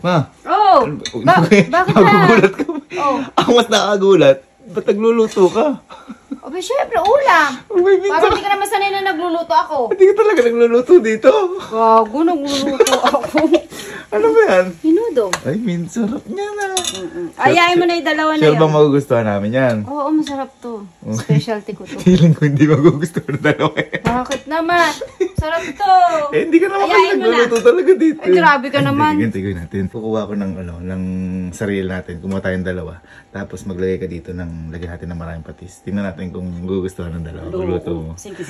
Ma. Oh! Bakit na? Nagugulat ka. Oh. Ako mas nakagulat. Ba't nagluluto ka? Obe, syempre, ulam. Parang hindi ka naman sanay na nagluluto ako. Hindi ka talaga nagluluto dito. Gago, nagluluto ako. Ano ba yan? Minudo. Ay, sarap niya na. Ayayin mo na yung dalawa na Sure yun. bang magugustuhan namin yan? Oo, masarap to. Specialty ko to. Feeling ko hindi magugustuhan na dalawa eh. Bakit naman? Sarap to. Eh, hindi ka naman kasi Ayayin mo na. nagluluto talaga dito. Ay, grabe ka naman. Tignan natin. Kukuha ko ng sarili natin. Kumuha tayong dalawa. Tapos maglagay ka dito lagyan natin ng maraming patis. Tingnan natin kung gugustuhan ng dalawa. Magluto mo. Sige.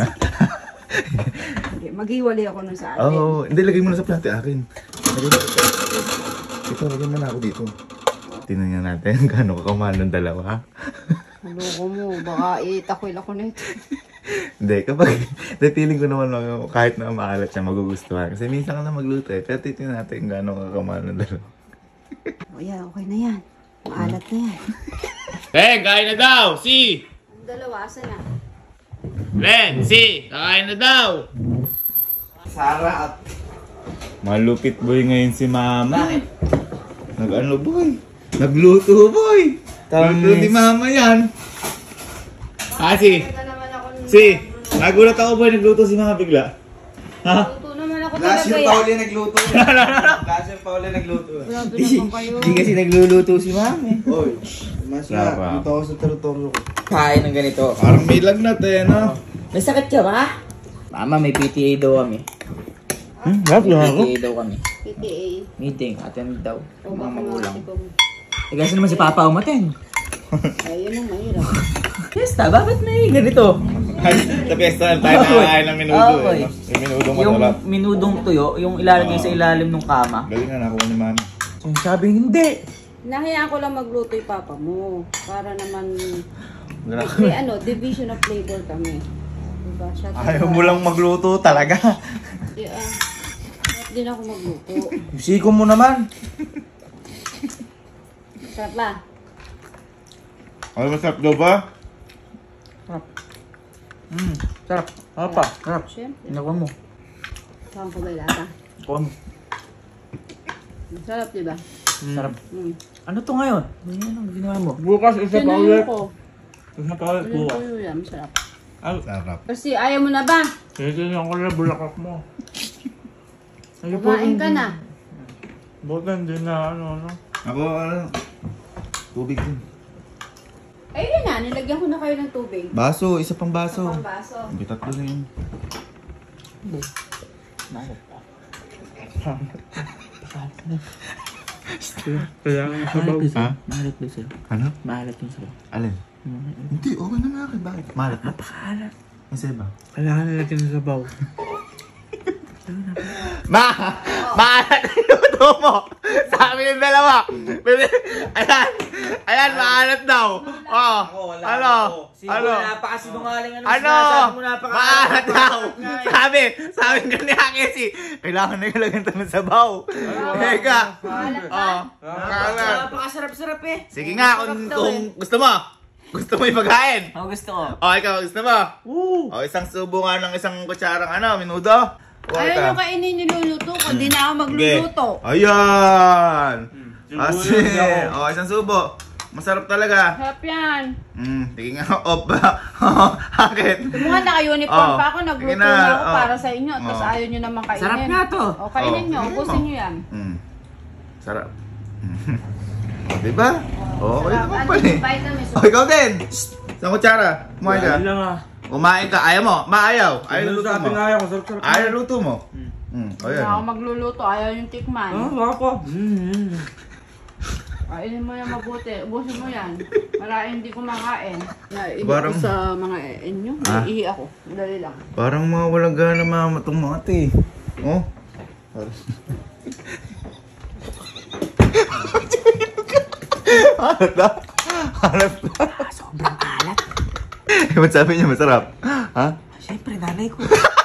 Okay, maghiwalay ako nun sa atin. Oo. Hindi, lagay mo na sa plato akin. Lagyan mo na ako dito. Tingnan nga natin gaano kakamahal ng dalawa. Loko mo, baka itakwil ako nito. Hindi, kapag natiling ko naman kahit na maalat siya, magugustuhan. Kasi minsan ka na magluto eh. Pero titignan natin gaano kakamahal ng dalawa. O yan, okay na yan. Maalat na yan. Ren, kain na daw! Si! Dalawa, asa na? Ren, si! Kakain na daw! Sarap! Malupit boy ngayon si mama. Bakit? Nag-ano boy? Nagluto boy! Luto ni mama yan. Si! Si! Nagulat ako boy, nagluto si mama bigla. Ha? Luto naman ako Last talaga year yan. pa uli nagluto. Last year pa uli nagluto. Grabe naman kayo. Hindi kasi nagluluto si mami. Oy, mas Sarap. na dito ako sa territoryo ko. Kain ng ganito. Parang may lagnat eh, no? May sakit ka ba? Mama, may PTA daw kami. Lahat lang ako. PTA daw kami. PTA. Meeting, attend daw. O Mga baka magulang. mga Eh kasi naman si Papa umaten. Ayun ang mahirap. Fiesta, bakit may ganito? Sa pesta tayo nakakain ng minudo Okay. eh. No? Yung minudo Yung masarap. minudong tuyo, yung ilalagay sa ilalim ng kama. Galing nga nakuha ni mami. So, sabi hindi. Nahayaan ko lang magluto yung papa mo. Para naman, Grabe. may division of labor kami. Diba? Siya Ayaw mo lang magluto talaga. Ba't din ako magluto? Siko mo naman. Sarap ba? Ano masarap daw ba? Sarap. Apa, sarap. Siyempre. Inakuha mo. Saan ko ba ilata? Kuha mo. Sarap, diba? Sarap. Mm. Ano to ngayon? Ano ginawa mo? Bukas isa pa Sinayin ulit. ko. Isa pa ulit Ulit bukas. ko yun. Masarap. Sarap. Kasi ayaw mo na ba? Titignan ko na bulakak mo. Kumain ka na. Bukan din na ano. Ako, tubig din. Ayun na, nilagyan ko na kayo ng tubig. Baso, isa pang baso. Pang baso. Hindi, tatlo na yun. Kaya nga sabaw. Ha? Mahalat ba sa'yo? Ano? Mahalat yung sa'yo. Alin? Hindi, okay na nga. Bakit? Malat ba? Napakahalat. Kasi ba? Kailangan nilagyan ng sabaw. Maalat yung luto mo! Sabi ng dalawa! Ayan, maalat daw! Oh, ano? Ano? Napakasinungaling ano Ano? sinasabi mo napakahalat. Maalat daw! Sabi ka ni Akesi, kailangan na ilagyan ito ng sabaw. Teka! Oh, maalat. Napakasarap-sarap eh. Sige nga, kung gusto mo. Gusto mo ipagkain? Ako gusto ko. O, ikaw, gusto mo? O, isang subo nga ng isang kutsarang minudo. Ayaw nyo kainin niluluto ko. Hindi na ako magluluto. Ayan! Subo Kasi, yun ako. isang subo. Masarap talaga. Sarap yan. Sige nga, off ba? Bakit? Mukha naka-uniform Oh, pa ako. Nagluto sige na, na ako oh. para sa inyo. Tapos Oh. ayaw nyo naman kainin. Sarap nga to. O, kainin nyo. Oh. Ubusin nyo yan. Sarap. O, diba? Okay Sarap. naman Ano pala yung eh. vitamins? O, ikaw din. Isang kutsara. Kumain ka. Yan lang ah. Kumain ka. Ayaw mo. Maayaw. Ayaw luto Sabi mo. nga ayaw ko, sarap-sarap. Ayaw luto mo. O, Hindi na ako yan. magluluto. Ayaw yung tikman. Wala ko. Kainin mo yan mabuti. Ubusin mo yan. Para hindi ko makain. Iba Parang- ko sa mga inyo. Ah? Ihi ako. Dali lang. Parang mga walang gana mama itong mga ate. Oh. Halat na. Halat na. Sobrang kalat. Ba't sabi niya masarap? Ha? Siyempre, nanay ko.